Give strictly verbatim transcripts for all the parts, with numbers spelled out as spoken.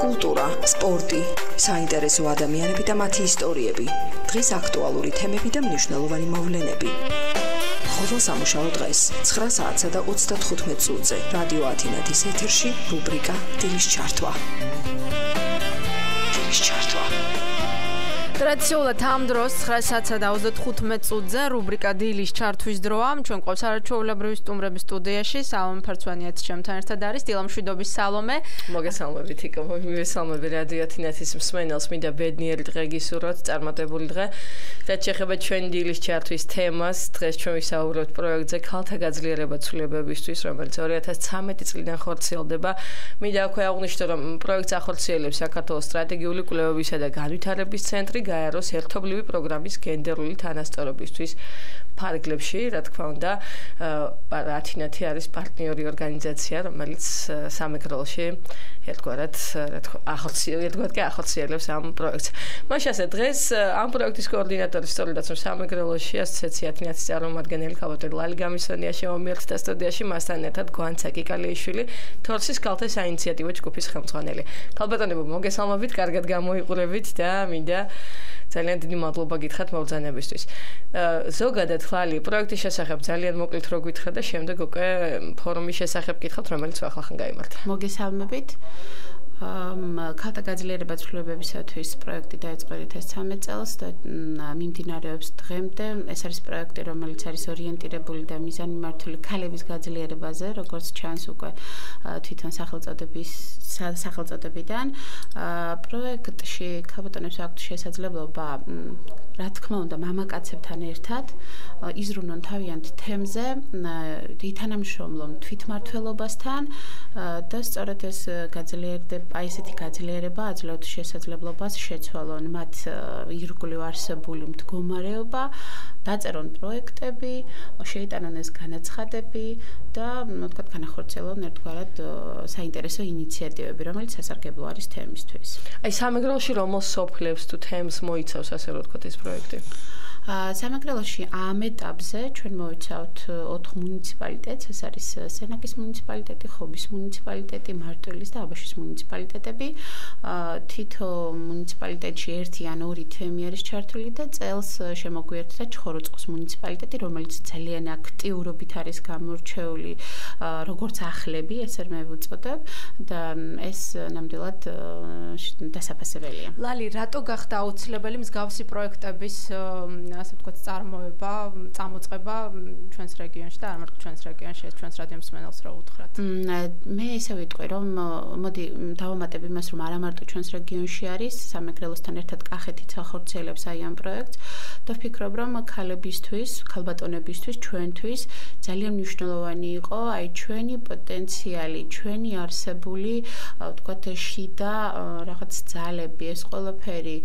კულტურა, სპორტი, საინტერესო ადამიანები და მათი ისტორიები, დღის აქტუალური თემები და მნიშვნელოვანი მოვლენები. ყოველ სამუშაო დღეს ცხრა საათსა და ოცდათხუთმეტ წუთზე რადიო ათინათის ეთერში რუბრიკა დილის ჩართვა. დილის ჩართვა. ტრადიციულად ამ დროს ცხრა საათსა და ოცდათხუთმეტ წუთზე რუბრიკა დილის ჩართვის დროა. ჩვენ ყავს არაჩვეულებრივი სტუმრების სტუდიაში სალომე ფარცვანიაც ჩემთან ერთად არის. დილამშვიდობის სალომე. მოგესალმებით იკო, მივესალმები რადიო ათინათის მსმენელს, მინდა ბედნიერი დღე გისურვოთ, წარმატებული დღე. რაც შეეხება ჩვენი დილის ჩართვის თემას, დღეს ჩვენ ვისაუბრებთ პროექტზე ქალთა გაძლიერება ცვლილებებისთვის, რომელიც ორი ათას ცხრამეტი წლიდან ხორციელდება. მინდა აქვე აღვნიშნო, რომ პროექტს ახორციელებს საქართველოს სტრატეგიული კვლევებისა და განვითარების ცენტრი გაეროს ერთობლივი პროგრამის გენდერული თანასწორობისთვის ფარგლებში, რა თქმა უნდა, ათინათი არის პარტნიორი ორგანიზაცია, რომელიც სამეგრელოში ერთგვარად ახორციელებს ახორციელებს ამ პროექტს. მაშინ ასე დღეს ამ პროექტის კოორდინატორი სწორედაც სამეგრელოში ასოციაცია ათინათის წარმომადგენელი ქალბატონი ლალი გამისონია შემოიერთდა სტუდიაში, მასთან ერთად გვანცა კიკალიაშვილი, თორსის ქალთა საინიციატივო ჯგუფის ხელმძღვანელი. ქალბატონებო, მოგესალმებით, კარგად გამოიყურებით და მინდა ძალიან დიდი მადლობა გითხრათ მობრძანებისთვის. ზოგადად ხალი პროექტის შესახებ ძალიან მოკლედ რო გითხრა და შემდეგ უკვე ფორუმის შესახებ გითხრათ, რომელიც ახალხან გაიმართა. მოგესალმებით. ქალთა გაძლიერება ცვლილებებისათვის პროექტი დაიწყო ორი ათას ცხრამეტ წელს და მიმდინარეობს დღემდე. ეს არის პროექტი, რომელიც არის ორიენტირებული და მიზანმიმართული ქალების გაძლიერებაზე, როგორც ჩანს უკვე თვითონ სახელწოდების სახელწოდებიდან. პროექტში ქალბატონებს აქვთ შესაძლებლობა, რა თქმა უნდა, მამაკაცებთან ერთად იზრუნონ თავიანთ თემზე, ითანამშრომლონ თვითმმართველობასთან და სწორედ ეს გაძლიერდება აი ესეთი გაძლიერება აძლევთ შესაძლებლობას შეცვალონ მათ ირგვლივ არსებული მდგომარეობა, დაწერონ პროექტები, შეიტანონ ეს განაცხადები და თქვათ განახორციელონ ერთგვარად საინტერესო ინიციატივები, რომელიც სასარგებლო არის თემისთვის. აი სამეგრელოში რომელ სოფლებს თუ თემს მოიცავს ასე რომ ვთქვათ ეს პროექტი? სამეგრელოში ამ ეტაპზე ჩვენ მოიცავთ ოთხ მუნიციპალიტეტს, ეს არის სენაკის მუნიციპალიტეტი, ხობის მუნიციპალიტეტი, მარტვილის და აბაშის მუნიციპალიტეტები. თითო მუნიციპალიტეტში ერთი ან ორი თემი არის ჩართული და წელს შემოგვიერთდა ჩხოროწყოს მუნიციპალიტეტი, რომელიც ძალიან აქტიურობით არის გამორჩეული როგორც ახლები, ესე მე ვუწოდებ და ეს ნამდვილად დასაფასებელია. ლალი, რატო გახდა აუცილებელი მსგავსი პროექტების ასე ვთქვათ წარმოება, წამოწყება ჩვენს რეგიონში და არ მარტო ჩვენს რეგიონში, ეს ჩვენს რადიო მსმენელს რა უთხრათ? მე ესე ვიტყვი, რომ მოდი დავამატებ იმას, რომ არა მარტო ჩვენს რეგიონში არის, სამეგრელოსთან ერთად კახეთიც ახორციელებს აი ამ პროექტს და ვფიქრობ, რომ ქალებისთვის, ქალბატონებისთვის, ჩვენთვის ძალიან მნიშვნელოვანი იყო აი ჩვენი პოტენციალი, ჩვენი არსებული, ვთქვათ, შიდა რაღაც ძალები, ეს ყველაფერი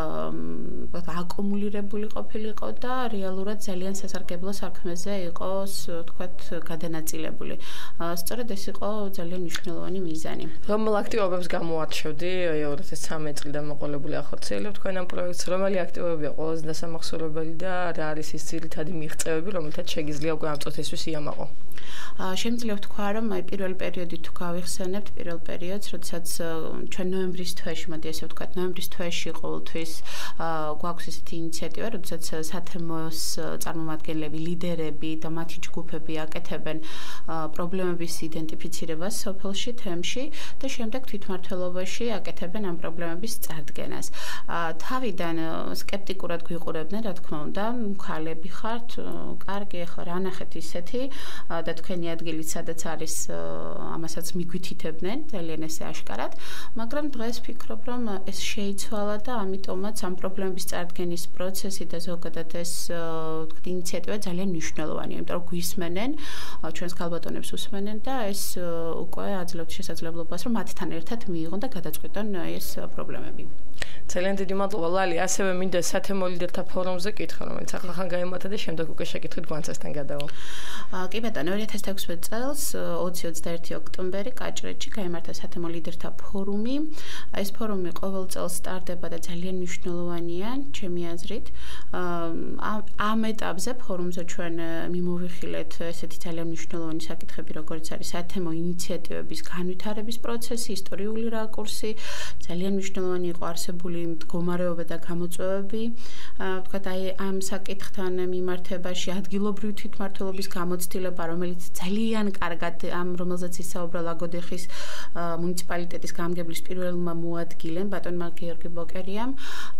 აკუმულირებული ყოფილიყო და რეალურად ძალიან სასარგებლო საქმეზე იყოს, ვთქვათ, გადანაწილებული. სწორედ ეს იყო ძალიან მნიშვნელოვანი მიზანი. რომელ აქტივობებს გამოარჩევდი ორი ათას ცხრამეტ წლიდან მოყოლებული ახორციელებთ თქვენ ამ პროექტს, რომელი აქტივობებია ყველაზე დასამახსოვრებელი და რა არის ის ძირითადი მიღწევები, რომელთაც შეგიძლია უკვე ამ წუთისთვის იამაყო? შემიძლია ვთქვა, რომ აი პირველ პერიოდი თუ გავიხსენებთ, პირველ პერიოდს, როდესაც ჩვენ ნოემბრის თვეში, მოდი ესე ვთქვათ, ნოემბრის თვეში ყოველთვის გვაქვს ესეთი ინიციატივა, როდესაც სათემოს წარმომადგენლები, ლიდერები და მათი ჯგუფები აკეთებენ პრობლემების იდენტიფიცირებას სოფელში, თემში და შემდეგ თვითმმართველობაში აკეთებენ ამ პრობლემების წარდგენას. თავიდან სკეპტიკურად გვიყურებდნენ, რა თქმა უნდა, ქალები ხართ, კარგი, ახლა რა ნახეთ ისეთი და თქვენი ადგილი სადაც არის, ამასაც მიგვითითებდნენ ძალიან ესე აშკარად, მაგრამ დღეს ვფიქრობ, რომ ეს შეიცვალა და ამიტომაც ამ პრობლემების წარდგენის პროცესი და ზოგადად ეს ვთქვით ინიციატივა ძალიან მნიშვნელოვანია, იმიტომ რომ გვისმენენ, ჩვენს ქალბატონებს უსმენენ და ეს უკვე აძლევთ შესაძლებლობას, რომ მათთან ერთად მიიღონ და გადაწყვიტონ ეს პრობლემები. ძალიან დიდი მადლობა ლალი, ასევე მინდა სათემო ლიდერთა ფორუმზე კითხა, რომელიც ახალხან გაიმართა და შემდეგ უკვე შეკითხვით გვანცასთან გადავალ. კი ბატონო, ორი ათას თექვსმეტ წელს ოცი ოცდაერთი ოქტომბერი კაჭრეთში გაიმართა სათემო ლიდერთა ფორუმი. ეს ფორუმი ყოველ წელს სტარდება და ძალიან მნიშვნელოვანია, ჩემი აზრით. ამ ეტაპზე ფორუმზე ჩვენ მიმოვიხილეთ ესეთი ძალიან მნიშვნელოვანი საკითხები, როგორც არის სათემო ინიციატივების განვითარების პროცესი, ისტორიული რაკურსი, ძალიან მნიშვნელოვანი იყო არსებული მდგომარეობა და გამოწვევები, ვთქვათ, აი ამ საკითხთან მიმართებაში ადგილობრივი თვითმმართველობის გამოცდილება, რომელიც ძალიან კარგად ამ რომელზეც ისაუბრა ლაგოდეხის მუნიციპალიტეტის გამგებლის პირველმა მოადგილემ ბატონმა გიორგი ბოკერიამ,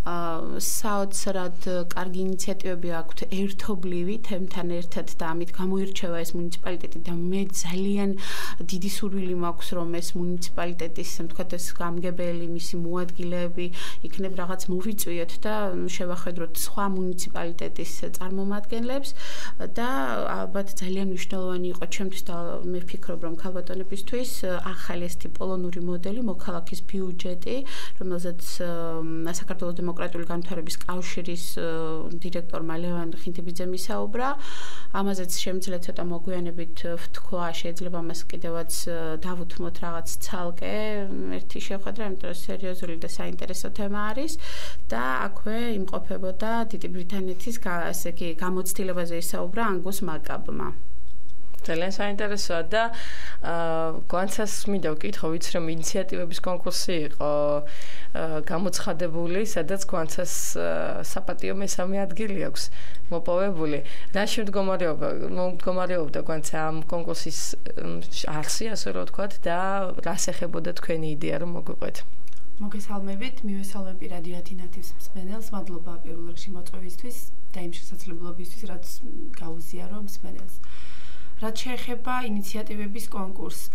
საოცრად კარგი ინიციატივები აქვთ ერთობლივი თემთან ერთად და ამით გამოირჩევა ეს მუნიციპალიტეტი და მე ძალიან დიდი სურვილი მაქვს რომ ეს მუნიციპალიტეტის თქვათ ეს გამგებელი მისი მოადგილეები იქნებ რაღაც მოვიწვიოთ და შევახედროთ სხვა მუნიციპალიტეტის წარმომადგენლებს და ალბათ ძალიან მნიშვნელოვანი იყო ჩემთვის და მე ვფიქრობ რომ ქალბატონებისთვის ახალი ეს პოლონური მოდელი მოქალაქის ბიუჯეტი რომელზეც საქართველოს დემოკრატიული განვითარების კავშირის დირექტორმა ლევან ხინთიბიძემ ისაუბრა. ამაზეც შემიძლია ცოტა მოგვიანებით ვთქვა, შეიძლება მას კიდევაც დავუთმოთ რაღაც ცალკე ერთი შეხვედრა, იმიტომ რომ სერიოზული და საინტერესო თემა არის და აქვე იმყოფებოდა დიდი ბრიტანეთის ასე იგი გამოცდილებაზე ისაუბრა ანგუს მაკაბმა. ძალიან საინტერესოა და გვანცას მინდა ვკითხო, ვიცი რომ ინიციატივების კონკურსი იყო გამოცხადებული, სადაც გვანცას საპატიო მესამე ადგილი აქვს მოპოვებული. რა შემდგომარეობა მდგომარეობდა გვანცა ამ კონკურსის არსი, ასე რომ ვთქვათ და რას ეხებოდა თქვენი იდეა რომ მოგვიყვეთ? მოგესალმებით, მივესალმები რადიო ათინათის მსმენელს, მადლობა პირველ რიგში მოწვევისთვის და იმ შესაძლებლობისთვის, რაც გაუზიარო მსმენელს. რაც შეეხება ინიციატივების კონკურსს.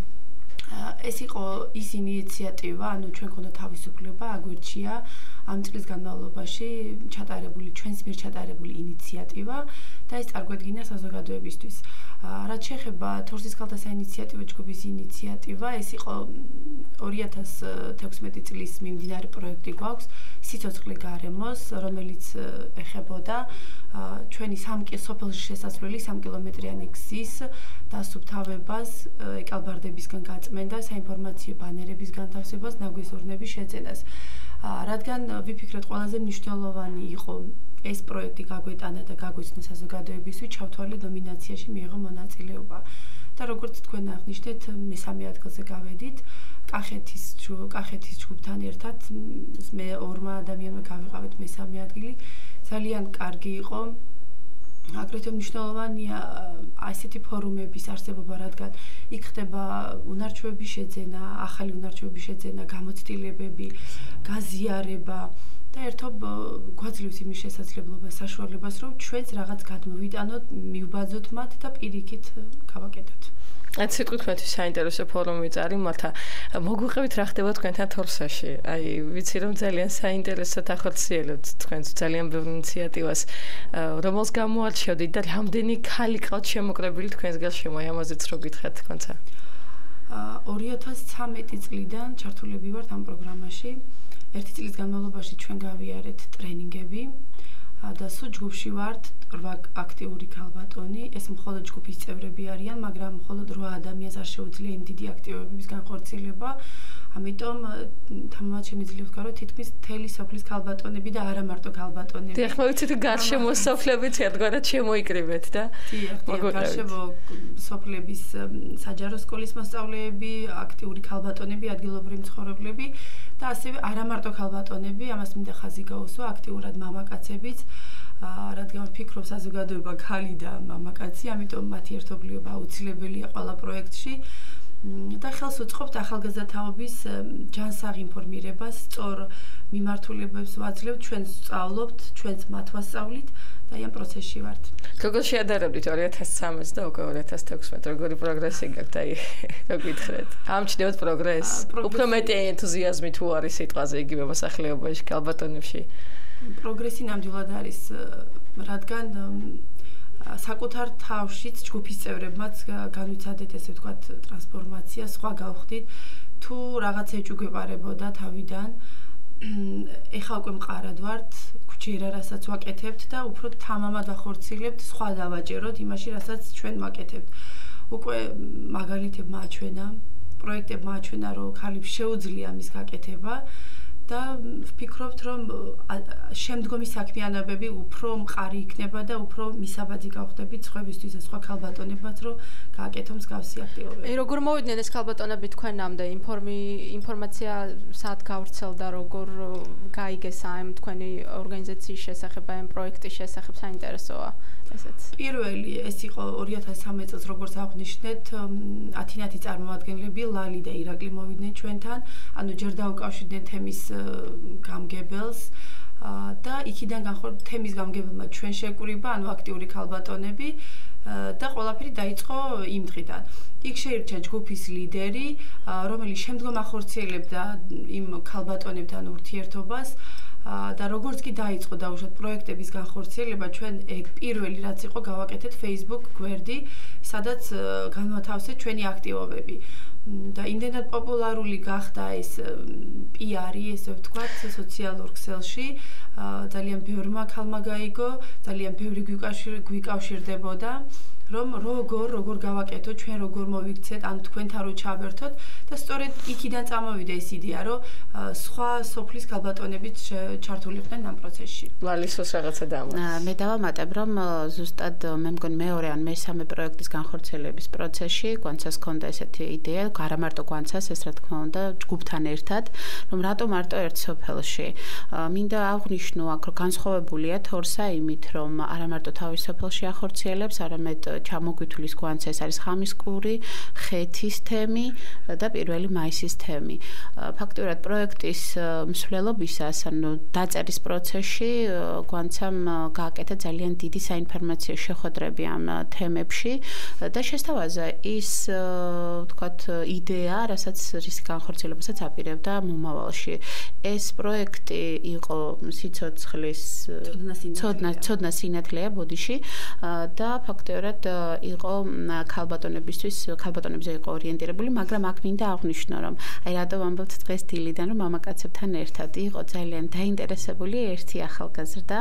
ეს იყო ის ინიციატივა, ანუ ჩვენ გქონდა თავისუფლება აგვერჩია ამ წლის განმავლობაში ჩატარებული ჩვენს მიერ ჩატარებული ინიციატივა და ეს წარგვედგინა საზოგადოებისთვის. რაც შეეხება თორსის ქალთა საინიციატივო ჯგუფის ინიციატივა, ეს იყო ორი ათას თექვსმეტი წლის მიმდინარე პროექტი გვაქვს სიცოცხლე გარემოს, რომელიც ეხებოდა ჩვენი სამკი სოფელში შესასვლელი სამი კილომეტრიანი გზის დასუფთავებას, ეკალბარდებისგან გაწმენდას, საინფორმაციო ბანერების განთავსებას, ნაგვიზურნების შეძენას. რადგან ვიფიქრეთ ყველაზე მნიშვნელოვანი იყო ეს პროექტი გაგვეტანა და გაგვეცნო საზოგადოებისთვის, ჩავთვალე ნომინაციაში მიიღო მონაწილეობა. და როგორც თქვენ აღნიშნეთ, მესამე ადგილზე გავედით, კახეთის კახეთის ჯგუფთან ერთად მე ორმა ადამიანმა გავიყავეთ მესამე ადგილი. ძალიან კარგი იყო. აგრეთვე მნიშვნელოვანია ასეთი ფორუმების არსებობა, რადგან იქ ხდება უნარჩვების შეძენა, ახალი უნარჩვების შეძენა, გამოცდილებები, გაზიარება და ერთობ გვაძლევს იმის შესაძლებლობას, საშუალებას, რომ ჩვენც რაღაც გადმოვიტანოთ, მივბაძოთ მათ და პირიქით გავაკეთოთ. Այդ სიტყვით საინტერესო ფორუმი წარიმართა. Მოგვიყევით რა ხდება თქვენთან თორსაში. Აი, ვიცი რომ ძალიან საინტერესოდ ახორციელებთ თქვენს ძალიან ბევრ ინიციატივას. რომელს გამოარჩევდით და რამდენი ქალი ყავთ შემოკრებილი თქვენს გარშემო, ამაზეც რო გითხრათ თქვენცა. ორი ათას ცხრამეტი წლიდან ჩართულები ვართ ამ პროგრამაში. ერთი წლის განმავლობაში ჩვენ გავიარეთ ტრენინგები. და სულ ჯგუფში ვართ რვა აქტიური ქალბატონი, ეს მხოლოდ ჯგუფის წევრები არიან, მაგრამ მხოლოდ რვა ადამიანს არ შეუძლია იმ დიდი აქტივობების განხორციელება. ამიტომ თამამად შემიძლია ვთქვა, რომ თითქმის მთელი სოფლის ქალბატონები და არა მარტო ქალბატონები. დიახ, მოვიცით გარშემო სოფლებით ერთგვარად შემოიკრიბეთ და დიახ, გარშემო სოფლების საჯარო სკოლის მოსწავლეები, აქტიური ქალბატონები, ადგილობრივი მცხოვრებლები და ასევე არა მარტო ქალბატონები, ამას მინდა ხაზი გაუსვა, აქტიურად მამაკაცებიც, რადგან ვფიქრობ საზოგადოება ქალი და მამაკაცი, ამიტომ მათი ერთობლიობა აუცილებელია ყველა პროექტში. და ხელს უწყობთ ახალგაზრდა თაობის ჯანსაღ ინფორმირებას, სწორ მიმართულებებს ვაძლევთ, ჩვენ სწავლობთ, ჩვენც მათ ვასწავლით და ამ პროცესში ვართ. როგორ შეადარებდით ორი ათას ცხრამეტს და უკვე ორი ათას თექვსმეტი, როგორი პროგრესი გაქვთ, აი, რო გითხრათ. ამჩნევთ პროგრესს. უფრო მეტი ენთუზიაზმი თუ არის სიტყვაზე იგივე მოსახლეობაში, ქალბატონებში. პროგრესი ნამდვილად არის, რადგან საკუთარ თავშიც ჯგუფის წევრებმაც განვიცადეთ ესე ვთქვათ ტრანსფორმაცია, სხვა გავხდით თუ რაღაც ეჭვგვეპარებოდა თავიდან. ეხლა უკვე მყარად ვართ, გვჭირა რასაც ვაკეთებთ და უფრო თამამად ვახორციელებთ, სხვა დავაჭეროთ იმაში, რასაც ჩვენ ვაკეთებთ. უკვე მაგალითებმა აჩვენა, პროექტებმა აჩვენა, რომ ქალებს შეუძლია მის გაკეთება და ვფიქრობთ, რომ შემდგომი საქმიანობები უფრო მყარი იქნება და უფრო მისაბაძი გავხდებით სხვებისთვის და სხვა ქალბატონებად, რომ გააკეთონ მსგავსი აქტივობები. აი, როგორ მოვიდნენ ეს ქალბატონები თქვენამდე? ინფორმი ინფორმაცია სად გავრცელდა, როგორ გაიგეს ამ თქვენი ორგანიზაციის შესახებ, ამ პროექტის შესახებ, საინტერესოა ესეც. პირველი ეს იყო ორი ათას სამი წელს, როგორც აღვნიშნეთ, ათინათი წარმომადგენლები ლალი და ირაკლი მოვიდნენ ჩვენთან, ანუ ჯერ დაუკავშირდნენ თემის გამგებელს და იქიდან განხორციელდა თემის გამგებელმა ჩვენ შეკრიბა, ანუ აქტიური ქალბატონები და ყველაფერი დაიწყო იმ დღიდან. იქ შეირჩა ჯგუფის ლიდერი, რომელიც შემდგომ ახორციელებდა იმ ქალბატონებთან ურთიერთობას და როგორც კი დაიწყო დაუშვათ პროექტების განხორციელება, ჩვენ ეგ პირველი რაც იყო გავაკეთეთ Facebook გვერდი, სადაც განვათავსეთ ჩვენი აქტივობები. და იმდენად პოპულარული გახდა ეს პი-არი, ესე ვთქვათ, სოციალურ ქსელში, ძალიან ბევრმა ქალმა გაიგო, ძალიან ბევრი გვიკავშირდებოდა, რომ როგორ როგორ გავაკეთოთ, ჩვენ როგორ მოვიქცეთ, ანუ თქვენთან რო ჩავერთოთ და სწორედ იქიდან წამოვიდა ეს იდეა, რომ სხვა სოფლის ქალბატონებიც ჩართულიყვნენ ამ პროცესში. ლალისოს რაღაცა დაამატა. მე დავამატებ, რომ ზუსტად მე მგონი მეორე ან მესამე პროექტის განხორციელების პროცესში გვანცას ჰქონდა ესეთი იდეა, არა მარტო გვანცას, ეს რა თქმა უნდა, ჯგუფთან ერთად, რომ რატო მარტო ერთ სოფელში. მინდა აღვნიშნო აქ, რომ განსხვავებულია თორსა იმით, რომ არა მარტო თავის სოფელში ახორციელებს, არამედ ჩამოგვითვლის გვანცა ეს არის ხამისკური, ხეთის თემი და პირველი მაისის თემი. ფაქტურად პროექტის მსვლელობისას, ანუ დაწერის პროცესში გვანცამ გააკეთა ძალიან დიდი საინფორმაციო შეხვედრები ამ თემებში და შესთავაზა ის, ვთქვათ, იდეა, რასაც რის განხორციელებასაც აპირებდა მომავალში. ეს პროექტი იყო სიცოცხლის ცოდნა სინათლეა ბოდიში და ფაქტურად იყო ქალბატონებისთვის, ქალბატონებზე იყო ორიენტირებული, მაგრამ აქ მინდა აღვნიშნო, რომ აი რატო ვამბობთ დღეს დილიდან, რომ მამაკაცებთან ერთად იყო ძალიან დაინტერესებული ერთი ახალგაზრდა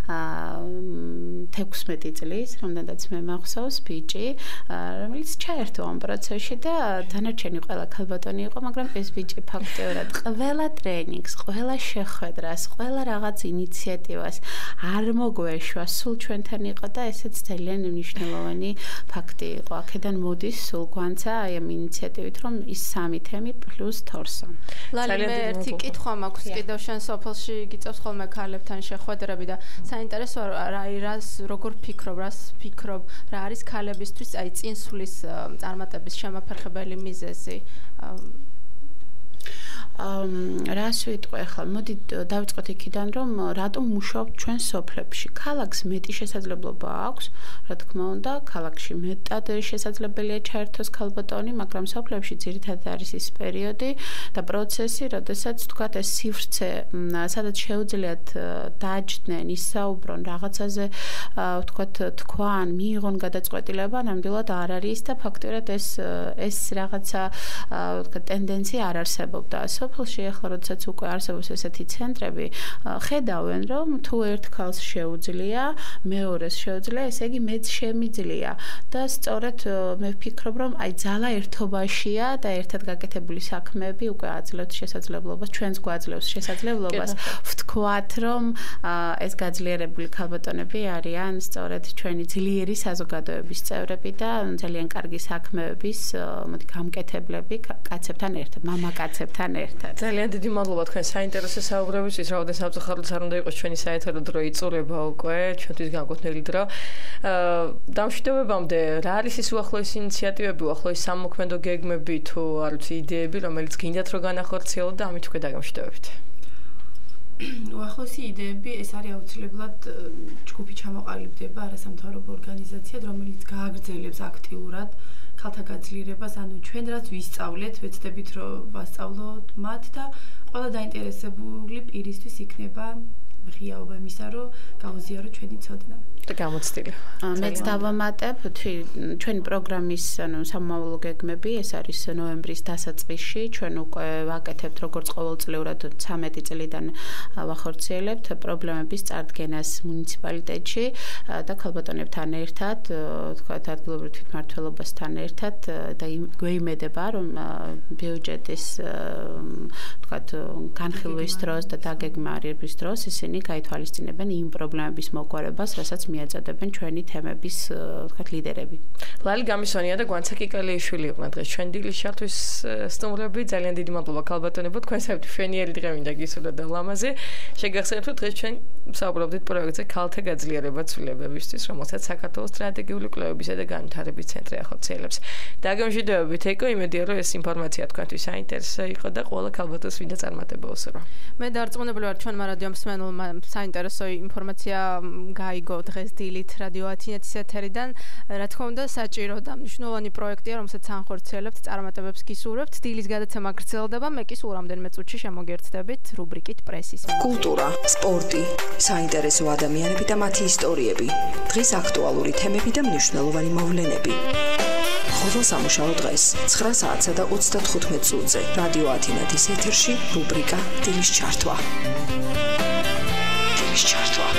თექვსმეტი წლის, რომელსაც მე მახსოვს, ბიჭი, რომელიც ჩაერთო ამ პროცესში და დანარჩენი ყველა ქალბატონი იყო, მაგრამ ეს ბიჭი ფაქტურად ყველა ტრენინგს, ყველა შეხვედრას, ყველა რაღაც ინიციატივას არ მოგვეშვა, სულ ჩვენთან იყო და ესეც ძალიან მნიშვნელოვანი ფაქტი იყო. აქედან მოდის სულ გვანცა აი ამ ინიციატივით, რომ ის სამი თემი პლუს თორსა. ლალი, მე ერთი კითხვა მაქვს კიდევ შენ სოფელში გიწევს ხოლმე ქალებთან შეხვედრები და საინტერესოა რა რას როგორ ფიქრობ, რას ფიქრობ, რა არის ქალებისთვის აი წინსვლის წარმატების შემაფერხებელი მიზეზი? რას ვიტყვი ახლა? მოდი დავიწყოთ იქიდან, რომ რატომ მუშაობთ ჩვენ სოფლებში. ქალაქს მეტი შესაძლებლობა აქვს, რა თქმა უნდა, ქალაქში მეტად შესაძლებელია ჩაერთოს ქალბატონი, მაგრამ სოფლებში ძირითადად არის ის პერიოდი და პროცესი, როდესაც თქვათ ეს სივრცე, სადაც შეუძლიათ დაჯდნენ, ისაუბრონ რაღაცაზე, ვთქვათ, თქვან, მიიღონ გადაწყვეტილება, ნამდვილად არ არის და ფაქტურად ეს ეს რაღაცა, ვთქვათ, ტენდენცია არ არსებობდა. სოფელში ახლა როდესაც უკვე არსებობს ესეთი ცენტრები, ხედავენ, რომ თუ ერთ ქალს შეუძლია, მეორეს შეუძლია, ესე იგი მეც შემიძლია და სწორედ მე ვფიქრობ, რომ აი ძალა ერთობაშია და ერთად გაკეთებული საქმეები უკვე აძლევთ შესაძლებლობას, ჩვენს გვაძლევს შესაძლებლობას ვთქვათ, რომ ეს გაძლიერებული ქალბატონები არიან სწორედ ჩვენი ძლიერი საზოგადოების წევრები და ძალიან კარგი საქმეების მოდი გამკეთებლები კაცებთან ერთად, მამაკაცებთან ერთად. ძალიან დიდი მადლობა თქვენ საინტერესო საუბრებისთვის, რაოდენ სამწუხაროდ არ უნდა იყოს ჩვენი საეთერო დრო იწურება უკვე, ჩვენთვის განკუთვნილი დრო. დამშვიდობებამდე, რა არის ის უახლოესი ინიციატივები, უახლოესი სამოქმედო გეგმები თუ არ ვიცი იდეები, რომელიც გინდათ რომ განახორციელოთ და ამით უკვე დაგამშვიდობებით. უახლოესი იდეები ეს არის აუცილებლად ჯგუფი ჩამოყალიბდება არასამთავრობო ორგანიზაციად, რომელიც გააგრძელებს აქტიურად ქალთა გაძლიერებას, ანუ ჩვენ რაც ვისწავლეთ, ვეცდებით რომ ვასწავლოთ მათ და ყველა დაინტერესებული პირისთვის იქნება ღიაობა იმისა, რომ გაუზიაროთ ჩვენი ცოდნა. და გამოცდილი. მეც დავამატებ ჩვენი პროგრამის ანუ სამომავლო გეგმები ეს არის ნოემბრის დასაწყისში ჩვენ უკვე ვაკეთებთ როგორც ყოველწლიურად ცამეტი წლიდან ვახორციელებთ პრობლემების წარდგენას მუნიციპალიტეტში და ქალბატონებთან ერთად თქვათ ადგილობრივ თვითმმართველობასთან ერთად და გვეიმედება რომ ბიუჯეტის თქვათ განხილვის დროს და დაგეგმარების დროს ისინი გაითვალისწინებენ იმ პრობლემების მოგვარებას, რასაც მიაწოდებენ ჩვენი თემების თქვათ ლიდერები. ლალი გამისვანია და გვანცაკიკალი იშვილი იყო დღეს ჩვენ დილის ჩართვის სტუმრები ძალიან დიდი მადლობა ქალბატონებო თქვენ საერთოდ შვენიერი დღე მინდა გისურვოთ და ლამაზე შეგახსენებთ რომ დღეს ჩვენ საუბრობდით პროექტზე ქალთა გაძლიერება ცვლილებებისთვის რომელსაც საქართველოს სტრატეგიული კვლევებისა და განვითარების ცენტრი ახორციელებს. დაგემშვიდობებით ეკო იმედია რომ ეს ინფორმაცია თქვენთვის საინტერესო იყო და ყველა ქალბატონს მინდა წარმატება უსურვა. მე დარწმუნებული ვარ ჩვენმა რადიო მსმენელმა საინტერესო ინფორმაცია გაიგო დღეს დილით რადიო ათინეთის ეთერიდან. რა თქმა უნდა საჭირო და მნიშვნელოვანი პროექტია რომელსაც ახორციელებთ წარმატებებს გისურვებთ. დილის გადაცემა გრძელდება მე კი სულ რამდენიმე წუთში შემოგერთდებით რუბრიკით პრესის კულტურა, სპორტი, საინტერესო ადამიანები და მათი ისტორიები. დღის აქტუალური თემები და მნიშვნელოვანი მოვლენები. ხოლო სამუშაო დღეს ცხრა საათსა და ოცდათხუთმეტ წუთზე რადიო ათინეთის ეთერში რუბრიკა დილის ჩართვა. დილის ჩართვა.